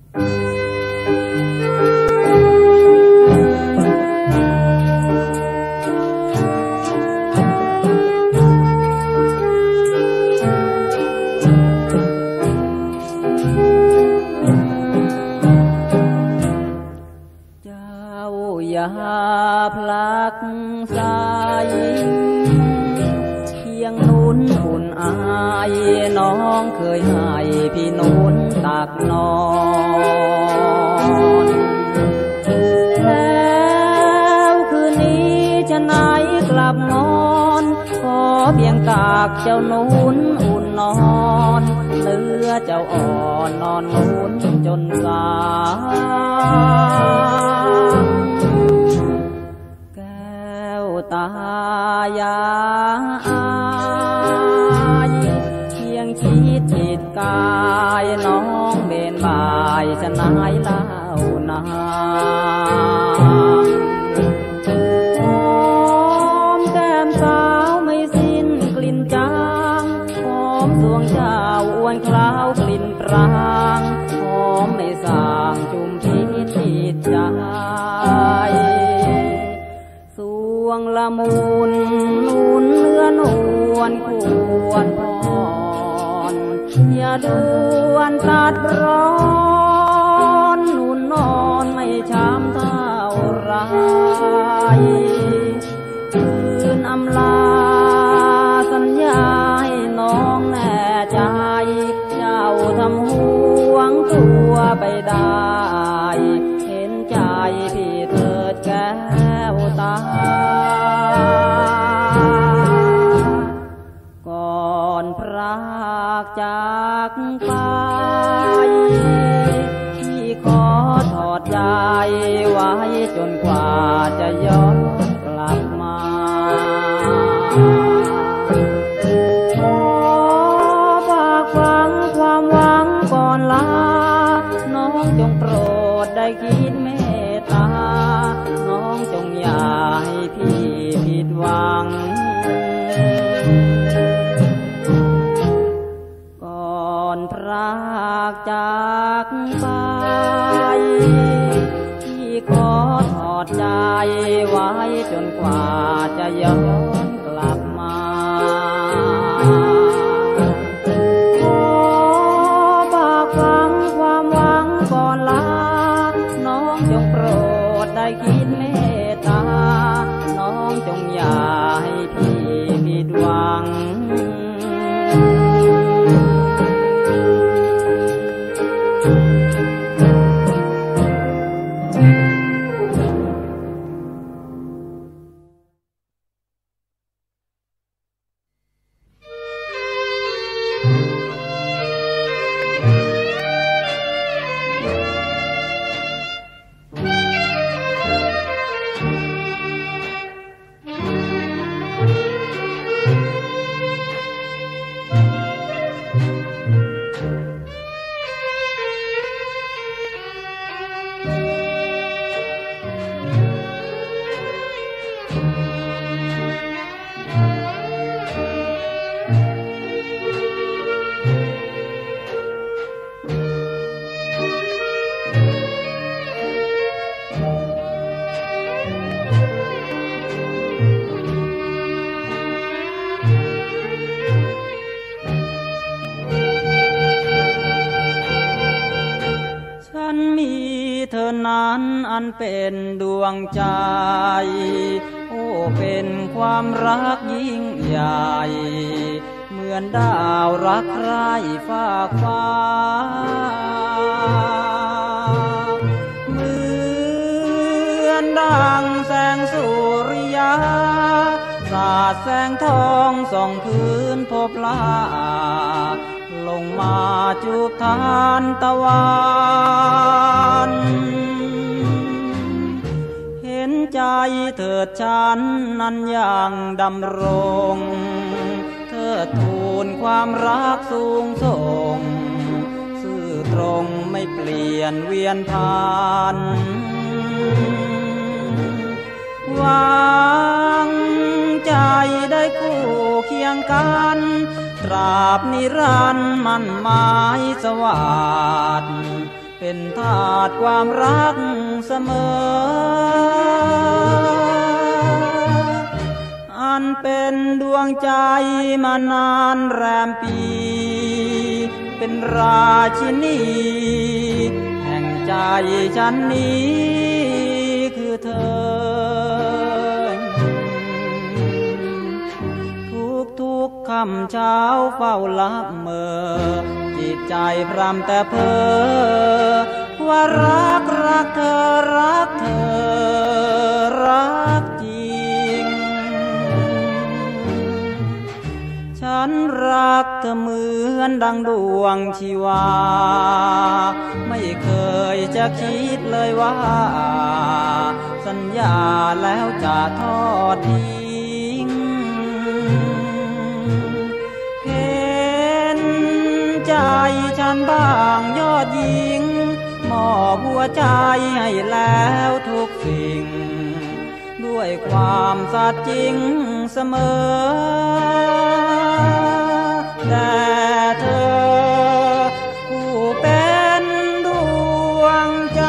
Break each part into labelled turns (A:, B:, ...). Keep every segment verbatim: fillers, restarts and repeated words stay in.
A: อย่าพลักใสเคียงนุนอุ่นอายน้องเคยให้พี่นุนตักนอนแล้วคืนนี้จะไหนกลับนอนขอเพียงตากเจ้านุนอุ่นนอนเหลือเจ้าอ่อนนอนนุนจนสายตายายเพียงคิดจิตกายน้องเบนบายจะนายเล่านาหอมแก้มสาวไม่สิ้นกลิ่นจางหอมดวงเจ้าอ้วนคล้าวกลิ่นปรางหอมไม่สางจุมพิษจิตใจวงละมุนนุนเนื้อนวลควรพรอย่าด่วนตัดร้อนนุ่นนอนไม่ช้ำเท่าไรคืนอำลาสัญญาให้น้องแน่ใจเจ้าทำห่วงตัวไปได้เห็นใจพี่เถิดแก้วตาก่อนพรากจากไปที่ขอถอดใจไว้จนกว่าจะย้อนกลับมาขอฝากฝังความหวังก่อนลาน้องจงโปรดได้คิดเมตตาน้องจงอย่าให้พี่ผิดหวังก่อนพรากจากไปที่ขอถอดใจไว้จนกว่าจะย้อนกลับมาขอฝากฝังความหวังก่อนลาน้องจงโปรดได้คิดเมตตาน้องจงอย่าให้พี่ผิดหวังนั้นอันเป็นดวงใจโอ้เป็นความรักยิ่งใหญ่เหมือนดาวรักใคร่ฟากฟ้าเหมือนดังแสงสุริยาสาดแสงทองส่องพื้นพบลาลงมาจูบทานตะวันเห็นใจเถิดฉันนั้นยังดำรงเธอทูลความรักสูงส่งซื่อตรงไม่เปลี่ยนเวียนผ่านหวังใจได้คู่เคียงกันตราบนิรันดร์มั่นหมายสวัสดิ์เป็นทาสความรักเสมออันเป็นดวงใจมานานแรมปีเป็นราชินีแห่งใจฉันนี้คือเธอทุกทุกคำเช้าเฝ้าลับเมอจิตใจพรำแต่เพ้อว่ารักรักเธอรักเธอรักจริงฉันรักเธอเหมือนดังดวงชีวาไม่เคยจะคิดเลยว่าสัญญาแล้วจะทอดทิ้งเห็นใจฉันบ้างยอดหญิงมอบหัวใจให้แล้วทุกสิ่งด้วยความสัตย์จริงเสมอแต่เธอผู้เป็นดวงใจ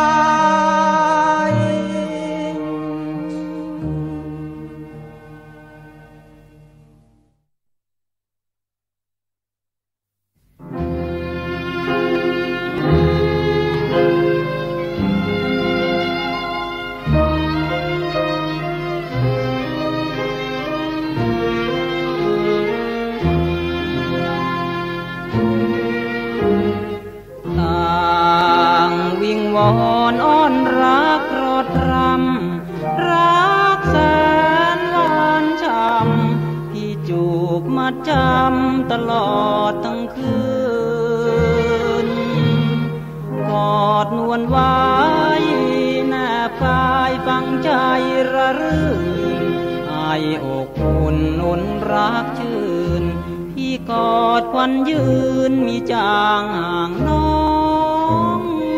A: วอนอ้อนรักรอดรำรักแสนหวานช่ำที่จูบมาจำตลอดทั้งคืนกอดนวลไว้แนบกายฟังใจระรื่นให้อกอุ่นอุ่นรักชื่นที่กอดควันยืนมีจางห่างน้อง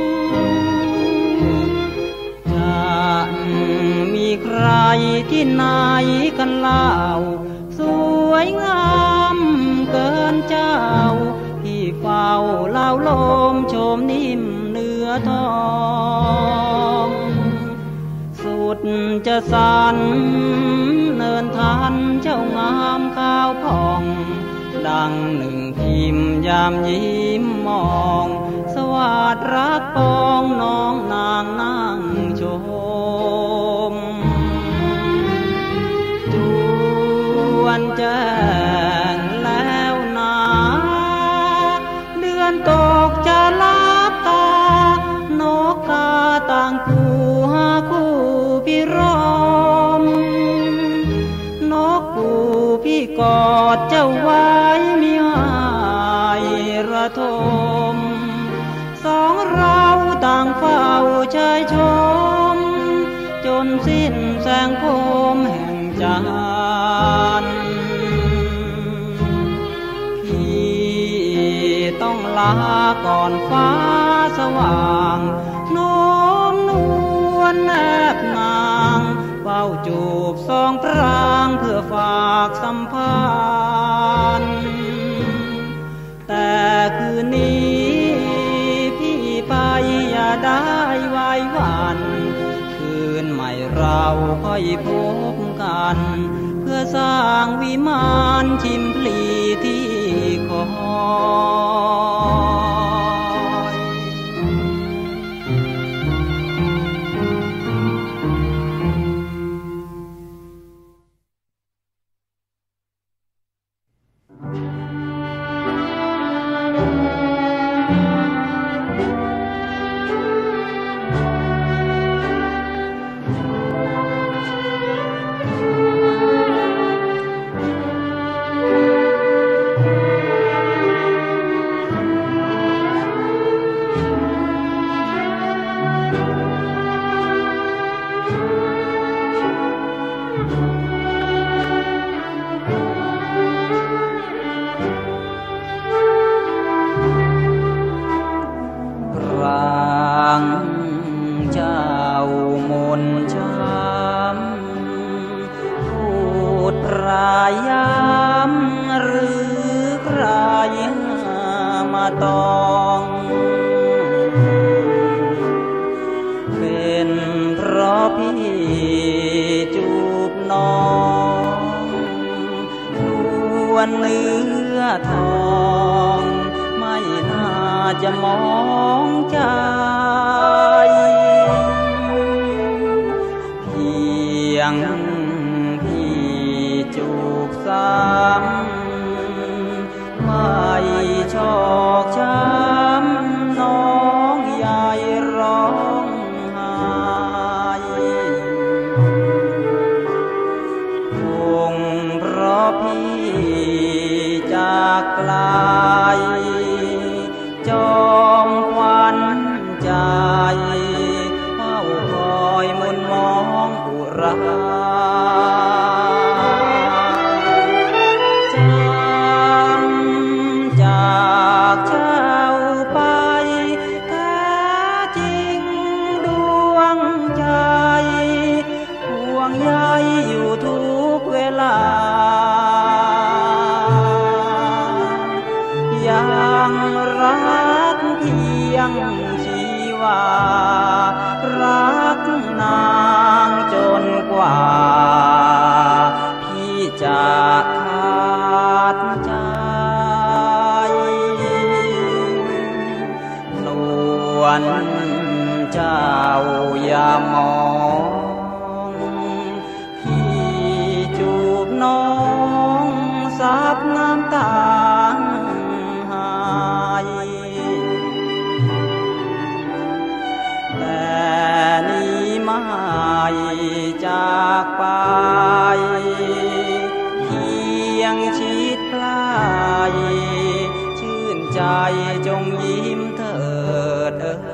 A: มีใครที่ไหนกันเล่าสวยงามเกินเจ้าที่เฝ้าเล่าลมโฉมนิ่มเนื้อทองสุดจะสันเนินทันเจ้างามข้าวผ่องดังหนึ่งพิมพ์ยามยิ้มมองสวัสดรักปองน้องนางนั่งชมจวนแจ้งแล้วนาเดือนตกจะลับตานกกาต่างคู่หาคู่พี่ร้องนกคู่พี่กอดเจ้าไว้มีหายระทมสองเราต่างเฝ้าชายชมจนสิ้นแสงโคมแห่งจันทร์พี่ต้องลาก่อนฟ้าสว่างโน้มนวลแนบนางเฝ้าจูบสองพรางเพื่อฝากสัมพันธ์แต่คืนนี้พี่ไปอย่าได้ไว้วันคืนใหม่เราค่อยพบกันเพื่อสร้างวิมานชิมพลีที่คอยตององใจเพียงพี่จูบซ้ำไม่ชอกช้ำน้องใหญ่ร้องไห้คงเพราะพี่จากไกลจอมควันใจเฝ้าคอยมุนมองอุราจำจากเจ้าไปแท้จริงดวงใจห่วงใยอยู่ทุกเวลายังรักเพียงชีวารักนางจนกว่าพี่จะขาดใจนวลเจ้าอย่ามองพี่จูบน้องซับน้ำตาจากไปเพียงชิดใกล้ชื่นใจจงยิ้มเถิดเอ่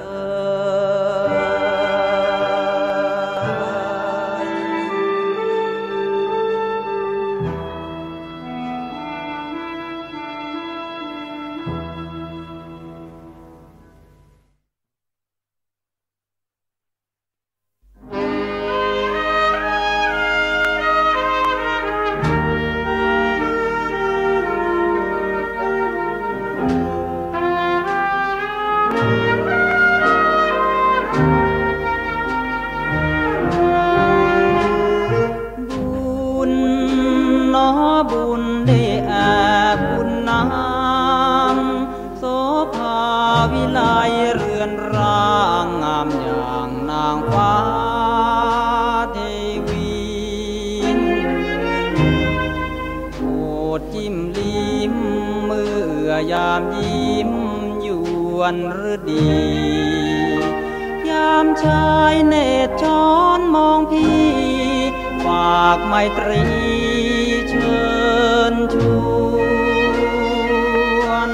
A: บุญได้แอบบุญนางโสภาวิไลเรือนร่างงามอย่างนางฟ้าเทวีโปรดจิ้มลิ้มเมื่อยามยิ้มยวนฤดียามชายเนตรช้อนมองพี่ฝากไมตรีเชิญชวน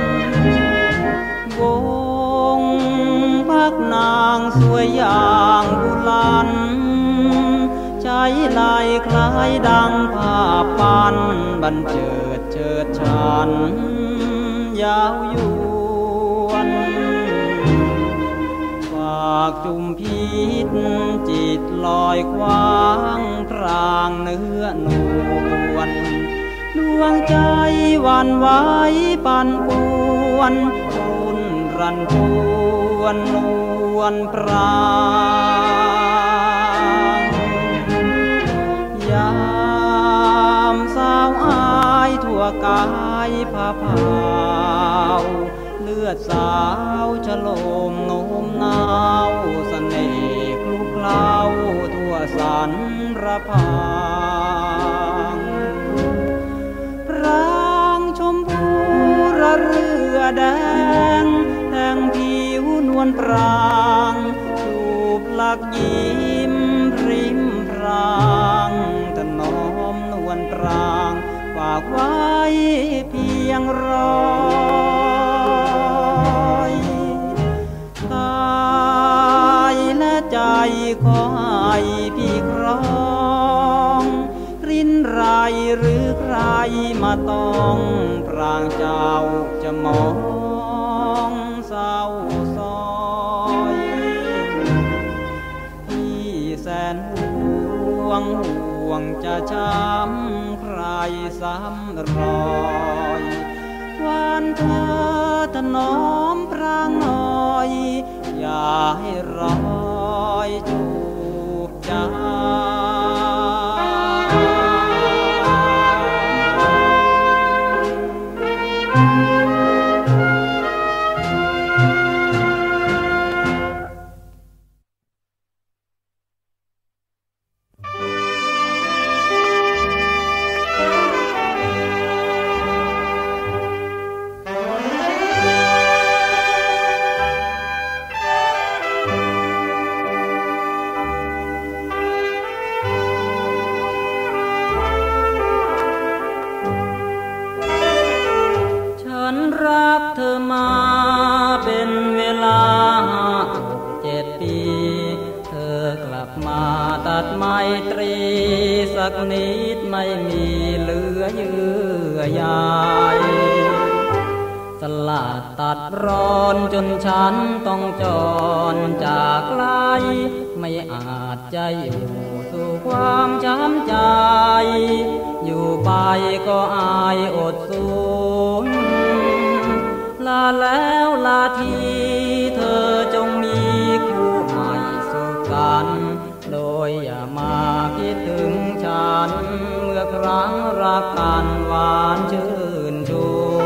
A: วงพักนางสวยอย่างบุลันใจลายคล้ายดังภาพปันบันเจิดเจิดชันยาวยวนฝากจุมพิษจิตลอยคว้างพรางเนื้อนวลดวงใจหวั่นไหวปั่นป่วนรุนรันทวนนวลปรางยามสาวอายทั่วกายผาเผาเลือดสาวฉโลมโน้มนาวเสน่ห์คลุกเคล้าทั่วสันระพางพรางชมพูระเรือแดงแต่งผิวนวลปรางจูบหลักยิ้มพริมพรางถนอมนวลปรางฝากไว้เพียงรอยกายและใจขอให้พี่ครองรินไรหรือใครมาต้องพรางเจ้าจะมองเศร้าซอยพี่แสนห่วงห่วงจะช้ำใครซ้ำรอยวันเธอถนอมพรางหน่อยอย่าให้รอยจูบใจ
B: Thank you.
A: ตรีสักนิดไม่มีเหลือเยื่อใยสลัดตัดร้อนจนฉันต้องจรจากไกลไม่อาจจะอยู่สู่ความช้ำใจอยู่ไปก็อายอดสูญลาแล้วลาทีเธอจงมีคู่ใหม่สุขกันโดยอย่ามาคิดถึงฉันเมื่อครั้งรักกันหวานชื่นชู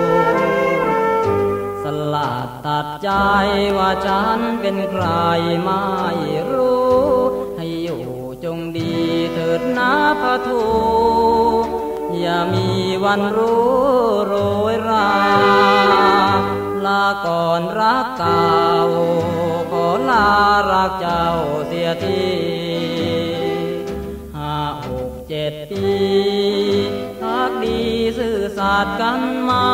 A: สลัดตัดใจว่าฉันเป็นใครไม่รู้ให้อยู่จงดีเถิดนะพระทูอย่ามีวันรู้โรยราลาก่อนรักเก่าขอลารักเจ้าเสียทีห้าหกเจ็ดปีพักดีซื่อสัตย์กันมา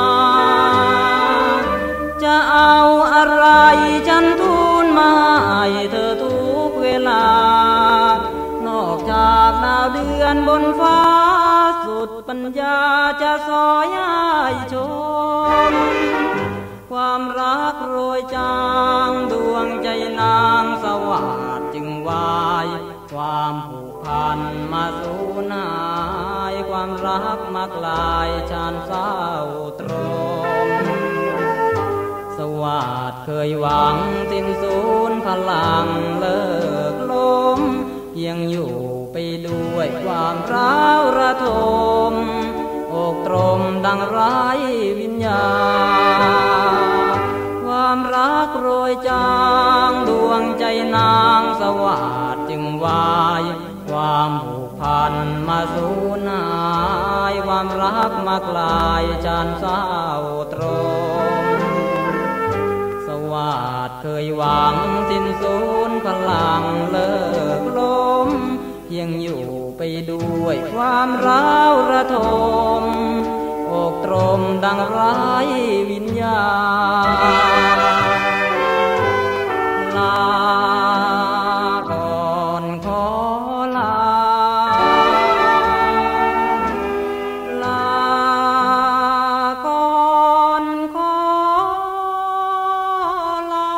A: จะเอาอะไรฉันทูลมาให้เธอทุกเวลานอกจากดาวเดือนบนฟ้าสุดปัญญาจะสอยให้ชมความรักโรยจางดวงใจนางสวัสดิ์จึงวายความผูกพันมาสู่นายความรักมากลายชานเศร้าตรมสวัสดิ์เคยหวังสิ้นสูญพลังเลิกล้มเพียงอยู่ไปด้วยความร้าวระทมอกตรมดังไร้วิญญาณความรักโรยจางดวงใจนางสวัสดิ์จึงวายความผูกพันมาสู่นายความรักมากลายชานเศร้าตรมสวัสดิ์เคยหวังสิ้นสูญพลังเลิกล้มเพียงอยู่ไปด้วยความร้าวระทมอกตรมดังไร้วิญญาณลาก่อนขอลาลาก่อนขอลา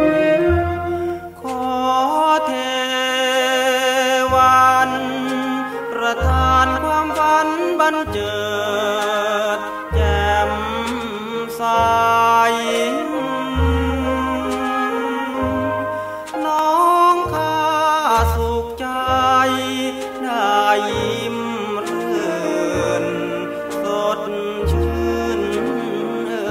B: ข
A: บันเจิดแจ่มใสน้องข้าสุขใจได้ยิ้มรื่นสดชื่นเอ่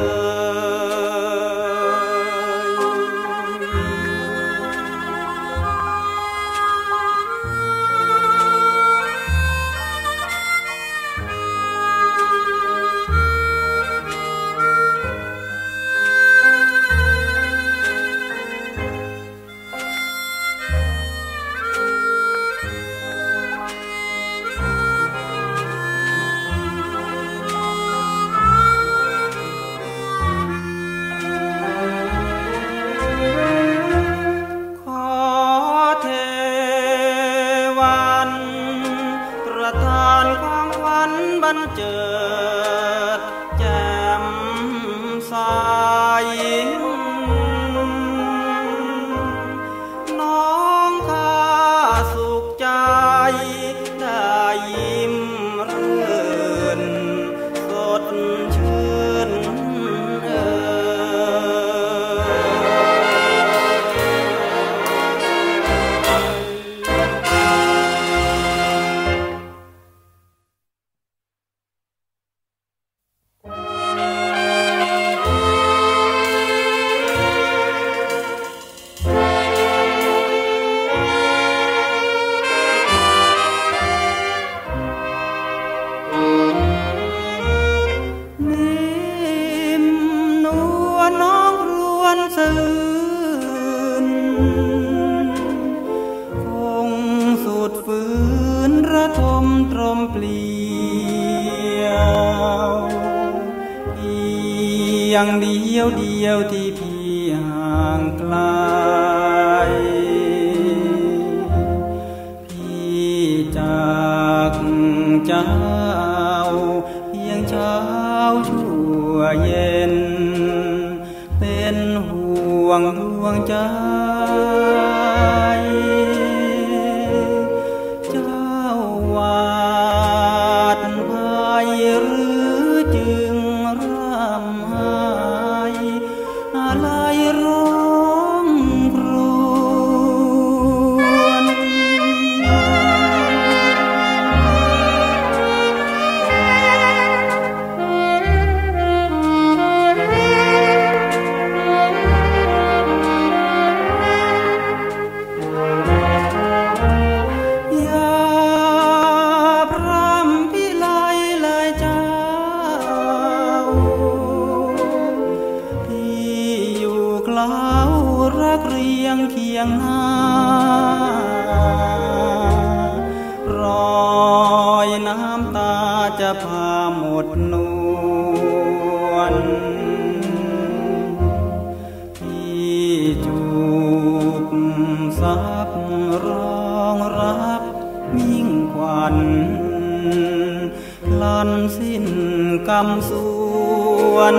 A: บันเจิดแจ่มใสน้องข้าสุขใจได้ยิ้มรื่นสดชื่นเอ่ซื่นคงสุดฝืนระทมตรมเปลี่ยวเพียงเดียวเดียวที่พี่ห่างไกลพี่จากเจ้าเพียงเช้าชั่วเย็นเป็นห่วงดวงใจเจ้าวาดภัยหรือจึงร่ำไห้อะไรร้องครวญรักเรียงเคียงหน้ารอยน้ำตาจะพาหมดนวลพี่จูบซับร้องรับมิ่งควันลันสิ้นกำสวน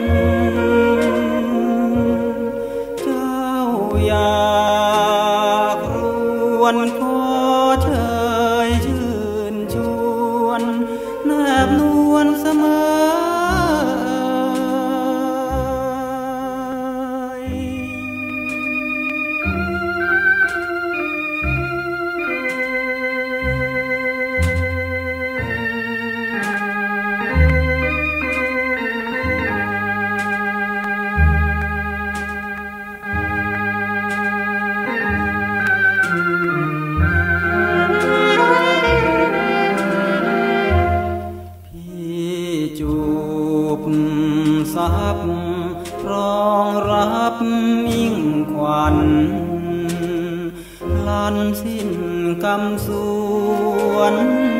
A: อยากรวนขอเชยชื่นชวนแนบนวลเสมอซับรองรับมิ่งควันลันสิ้นกำสวน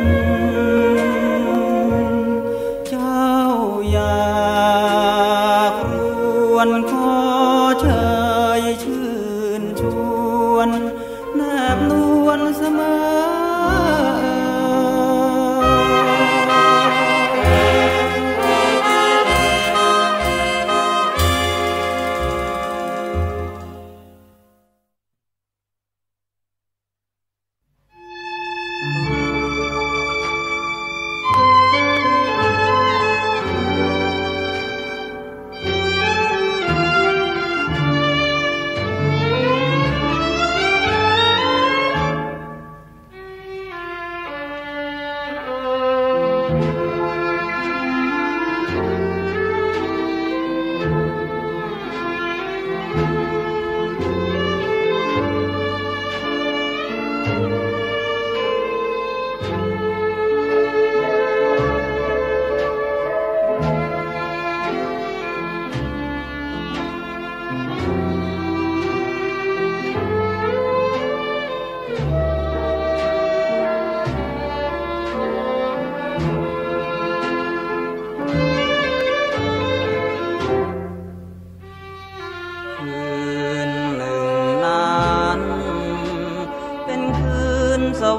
A: เจ้าอยากรวนขอเชยชื่นชวนแนบนวลเสมอ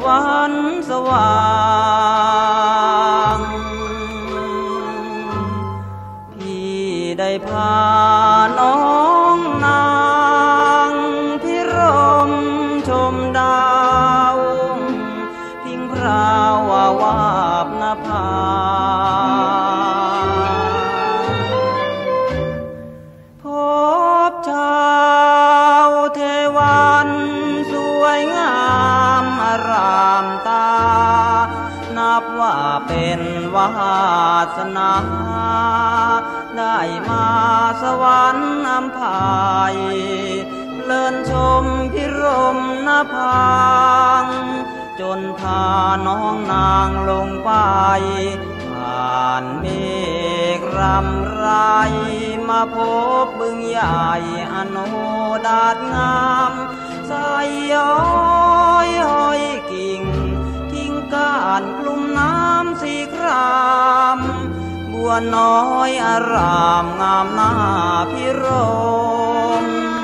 A: ฝันสว่างพี่ได้พาน้องนางพิรมชมดาวพิงพราววาวาบนภาพบชาวเทวันสวยงามอารามตานับว่าเป็นวาสนาได้มาสวรรค์อำภายเลินชมพิรมนภางจนพาน้องนางลงไปผ่านเมฆรำไรมาพบบึงใหญ่อโนดาษงามสายย้อยห้อยกิ่งทิ้งก้านกลุ่มน้ำสีครามบัวน้อยอารามงามหน้าพิรม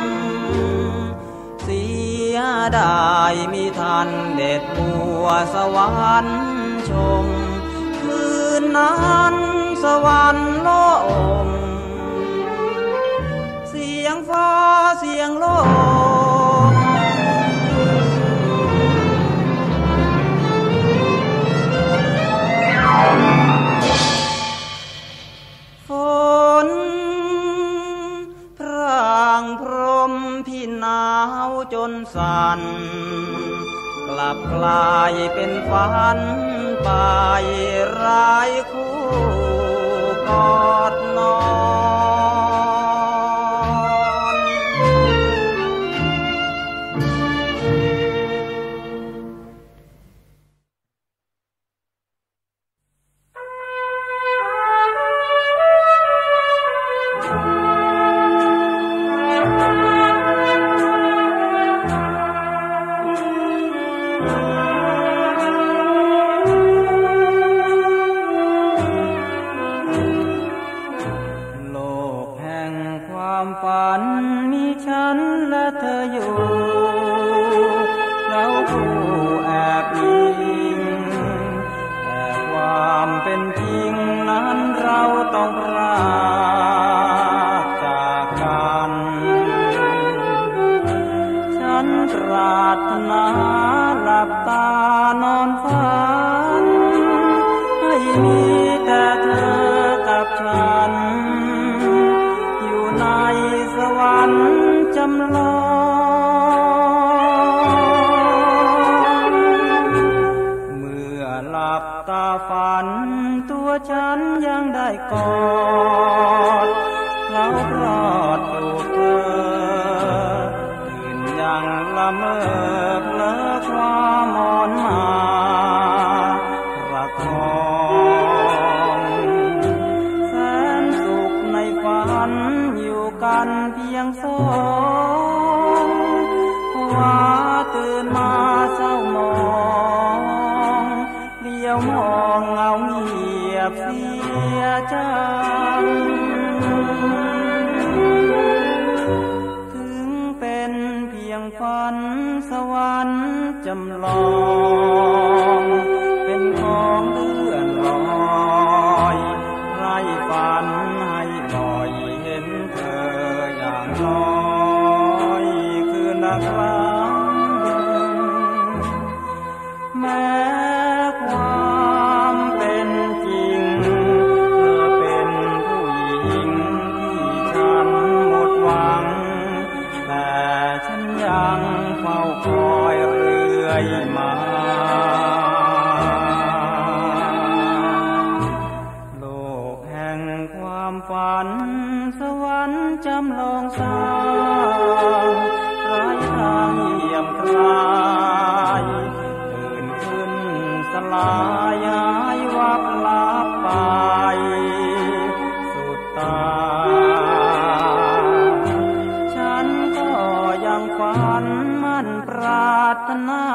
A: เสียดายมีทันเด็ดบัวสวรรค์ชมคืนนั้นสวรรค์โล่งเสียงฟ้าเสียงลมฝนพร่างพรมพี่หนาวจนสั่นกลับกลายเป็นฝันไปร้ายคู่กอดนอนฝันมีฉันและเธออยู่เราผู้แอบอิงแต่ความเป็นจริงนั้นเราต้องพรากจากกันฉันปรารถนาหลับตานอนฝันให้มีแต่เธอกับฉันในสวรรค์จำลองเมื่อหลับตาฝันตัวฉันยังได้กอดเขาพรอดจูบเธอตื่นยังละเมอเพลอความมอนมาประคองแสนสุขในฝันกันเพียงสองว่าตื่นมาเศร้ามองเลี้ยวมองเงาเงียบเสียจังถึงเป็นเพียงฝันสวรรค์จำลองเป็นของเลื่อนลอยไร้ฝันให้ลอยเห็นเธออย่างน้อยคือนักรักแม้ความเป็นจริงเธอเป็นผู้หญิงที่ฉันหมดหวังแต่ฉันยังเฝ้าคอยเรื่อยมาโลกแห่งความฝันสวรรค์จำลองสร้างไร้ทางเยี่ยมคลายตื่นขึ้นสลายหายวับลับไปสุดตาฉันก็ยังฝันมั่นปรารถนา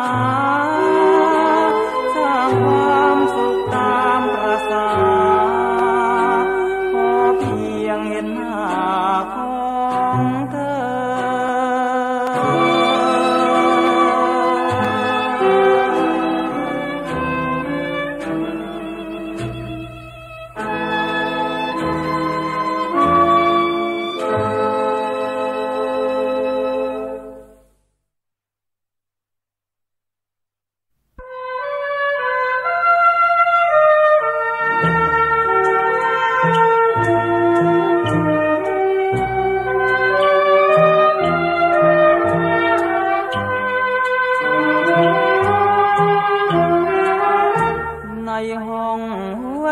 A: สร้างความสุขตามประสาขอเพียงเห็นหน้าของเธอ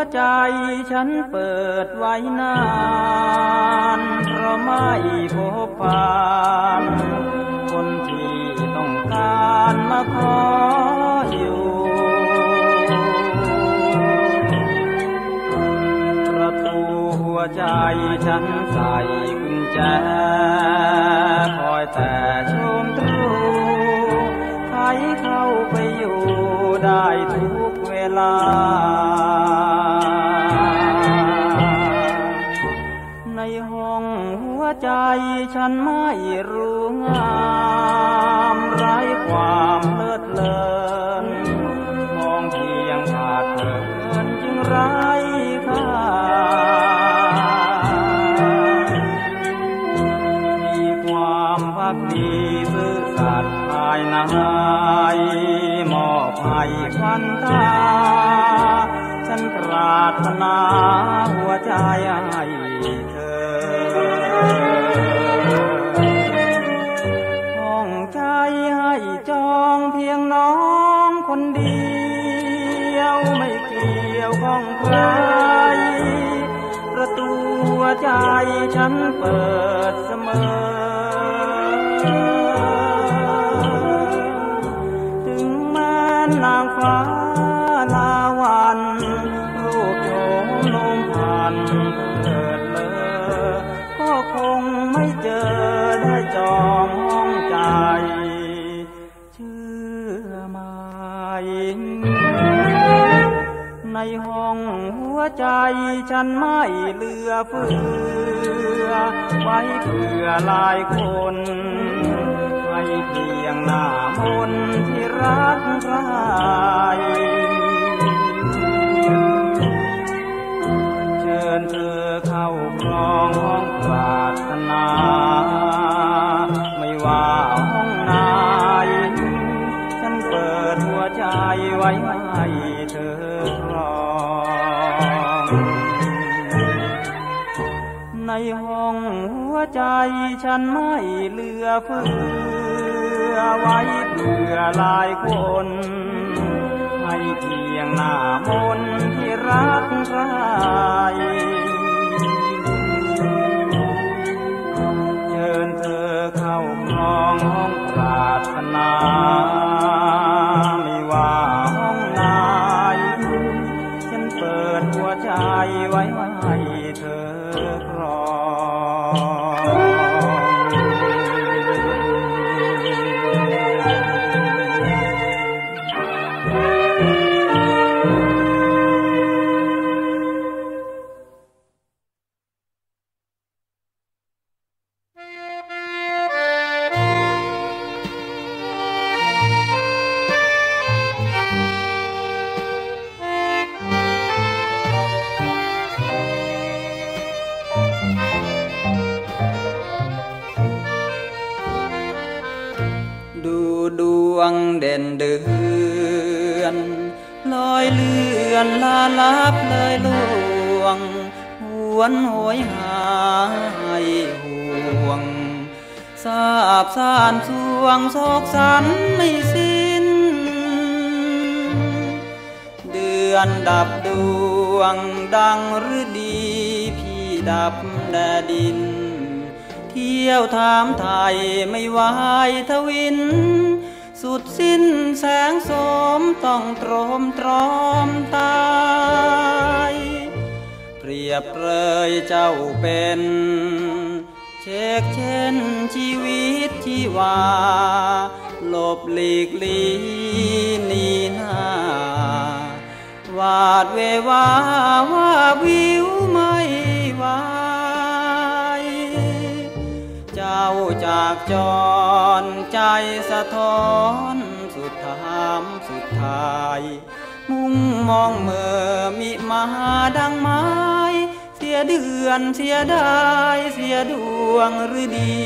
A: ใจฉันเปิดไว้นานเพราะไม่พบผ่านคนที่ต้องการมาขออยู่ประตูหัวใจฉันใส่กุญแจคอยแต่ชมตรูใครเข้าไปอยู่ได้ทุกเวลาในห้องหัวใจฉันไม่รู้งามไร้ความเพลิดเพลินมองเพียงขาดเพลินจึงไร้ค่ามีความภักดีซื่อสัตย์ภายในมอบให้ควันตาฉันปรารถนาหัวใจให้เธอห้องใจให้จองเพียงน้องคนเดียวไม่เกี่ยวข้องใครประตูหัวใจฉันเปิดเสมอถึงแม้นางฟ้าลาวันรูปโฉมโน้มพันเถิดเลอก็คงไม่เจอได้จองห้องใจเชื่อไหมในห้องหัวใจฉันไม่เหลือเฟือไว้เพื่อหลายคนให้เพียงหน้ามนต์ที่รักใครเชิญเธอเข้าครองห้องปรารถนาไม่ว่าห้องไหนฉันเปิดหัวใจไว้ให้เธอครองในห้องหัวใจฉันไม่เหลือเฟือไว้เพื่อหลายคนให้เพียงหน้ามนต์ที่รักใครเชิญเธอเข้าครองห้องปรารถนาไม่ว่าห้องไหนฉันเปิดหัวใจไว้ให้เธอครองเด่นเดือนลอยเลื่อนลาลับเลยลวงหวนโหยหาให้ห่วงทราบสานสวงโศกสันไม่สิ้นเดือนดับดวงดังฤดีพี่ดับแดดินเที่ยวถามไทยไม่วายทวินสุดสิ้นแสงโสมต้องตรมตรอมตายเปรียบเปรยเจ้าเป็นเช็คเช่นชีวิตที่ว่าหลบหลีกลีหนีหน้าวาดเววาว่าวิวไม่ไหวเจ้าจากจรใจสะท้อนสุดถามสุดท้ายมุ่งมองเมื่อมิมาดังไม้เสียเดือนเสียดายเสียดวงฤดี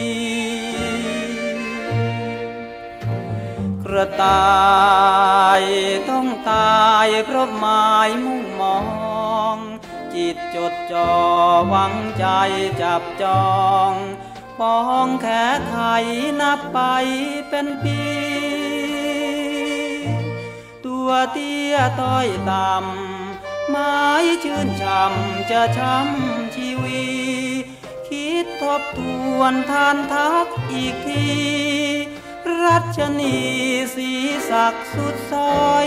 A: กระต่ายต้องตายเพราะหมายมุ่งมองจิตจดจ่อหวังใจจับจองปองแขไขนับไปเป็นปีตัวเตี้ยต้อยต่ำหมายชื่นช่ำจะช้ำชีวีคิดทบทวนทานทักอีกทีรัชนีสีศักดิ์สุดซอย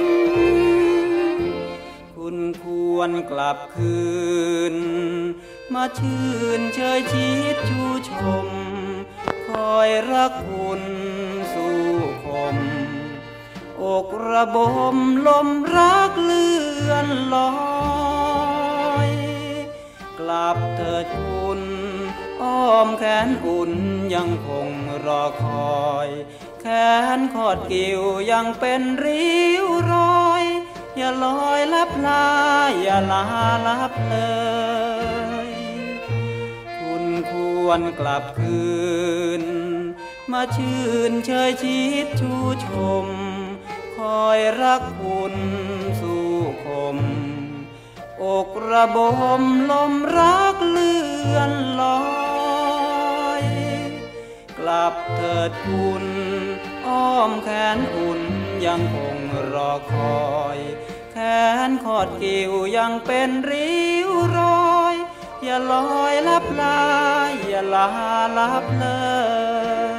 A: คุณควรกลับคืนมาชื่นเชยชิดชูชมคอยรักคุณสู่คมอกระบมลมรักเลื่อนลอยกลับเถิดคุณอ้อมแขนอุ่นยังคงรอคอยแขนขอดกิ่วยังเป็นริ้วรอยอย่าลอยลับลาอย่าลาลับเลยคุณควรกลับคืนมาชื่นเชยชิดชูชมคอยรักคุณสู่คมอกระบมลมรักเลื่อนลอยกลับเถิดคุณอ้อมแขนอุ่นยังคงรอคอยแขนขอดกิ่วยังเป็นริ้วรอยอย่าลอยลับลาอย่าลาลับเลย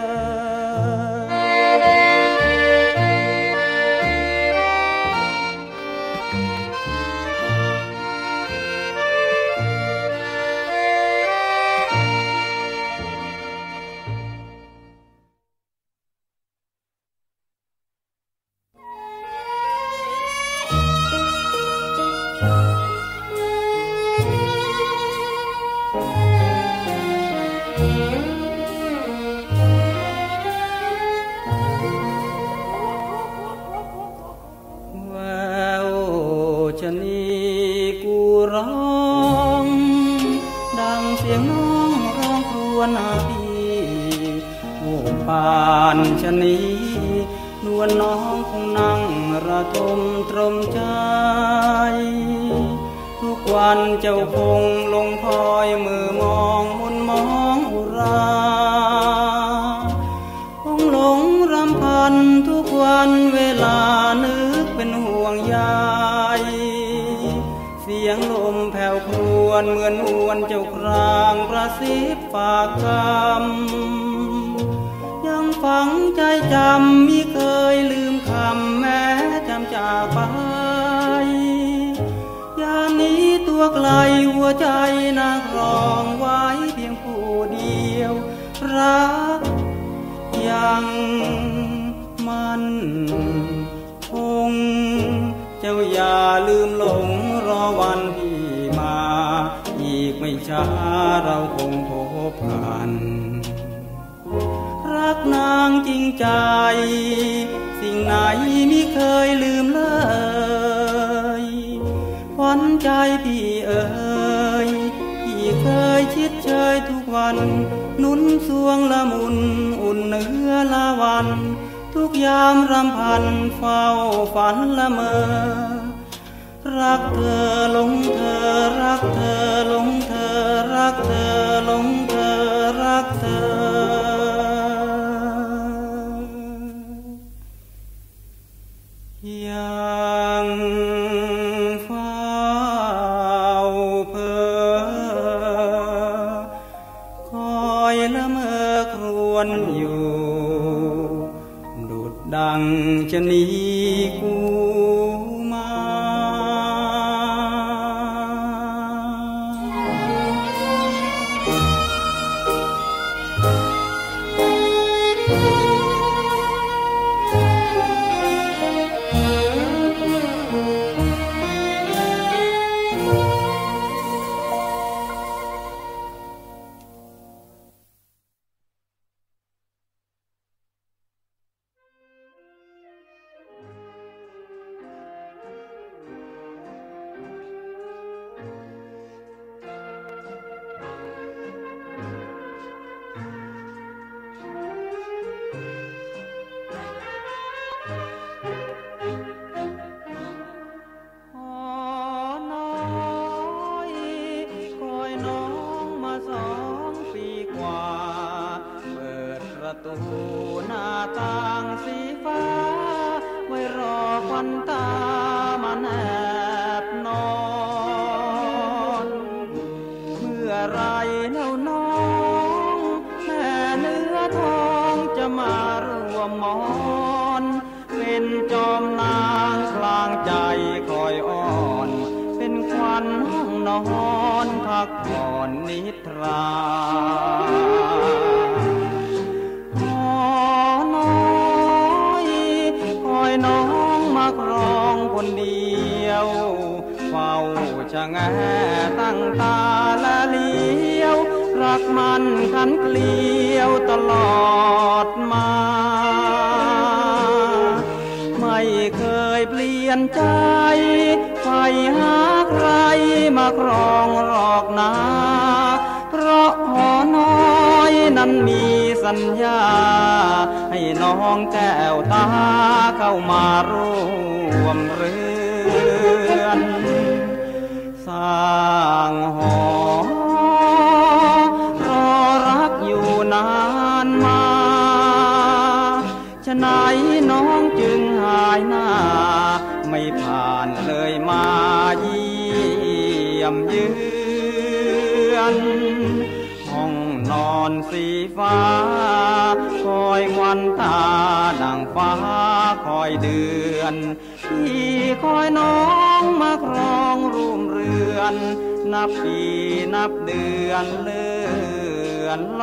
A: ปานชะนีนวลน้องคงนั่งระทมตรมใจทุกวันเจ้าคงลงคอยมือมองมนมองอุราคงหลงรำพันทุกวันเวลานึกเป็นห่วงใยเสียงลมแผ่วครวญเหมือนอวนเจ้าครางกระซิบฝากคำยังฝังใจจำมิเคยลืมคำแม้จำจากไปยามนี้ตัวไกลหัวใจนางครองไว้เพียงผู้เดียวรักยังมันคงเจ้าอย่าลืมหลงรอวันที่มาอีกไม่ช้าเราคงพบกันรักนางจริงใจสิ่งไหนมิเคยลืมเลยขวัญใจพี่เอ๋ยพี่เคยชิดเชยทุกวันนุ่นสวงละมุนอุ่นเนื้อละวันทุกยามรำพันเฝ้าฝันละเมอรักเธอหลงเธอรักเธอหลงเธอรักเธอหลงเธอรักเธอยังเฝ้าเพ้อคอยละเมอครวญอยู่ดุจดังชะนีกูมาประตูหน้าต่างสีฟ้าไว้รอควันตามาแนบนอนอนเป็นจอมนางกลางใจคอยอ่อนเป็นควันห้องนอนพักผ่อนนิทราขอน้อยคอยน้องมาครองคนเดียวเฝ้าชะแงตั้งตาละเลี้ยวรักมันขันเกลียวตลอดมาไม่เคยเปลี่ยนใจใครหาใครมาครองหรอกนะเพราะหอน้อยนั้นมีสัญญาให้น้องแก้วตาเข้ามาร่วมเรือนสร้างหอรอรักอยู่นานมาฉะไหนน้องจึงหายหน้าไม่ผ่านเลยมาเยี่ยมเยือนห้องนอนสีฟ้าคอยควันตาดังฟ้าคอยเดือนที่คอยน้องมาครองร่วมเรือนนับปีนับเดือนเลื่อนล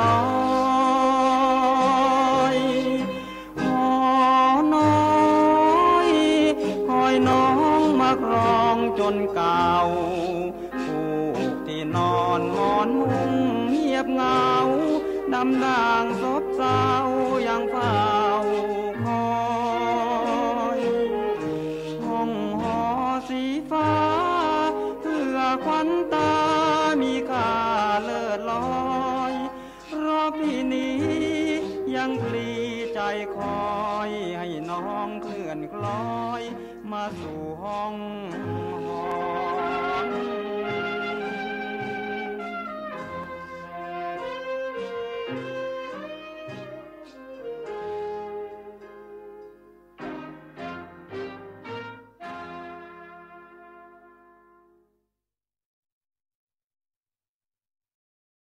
A: อยขอน้อยคอยน้องมาครองจนเก่าผูกที่นอนหมอนมุ้งเงียบเหงาดำด่างซบเศร้ายังเฝ้าคอยห้องหอสีฟ้าเพื่อควันตามีค่าเลิศลอยรอพี่นี้ยังพลีใจคอยให้น้องเคลื่อนคล้อยมาสู่ห้องหอ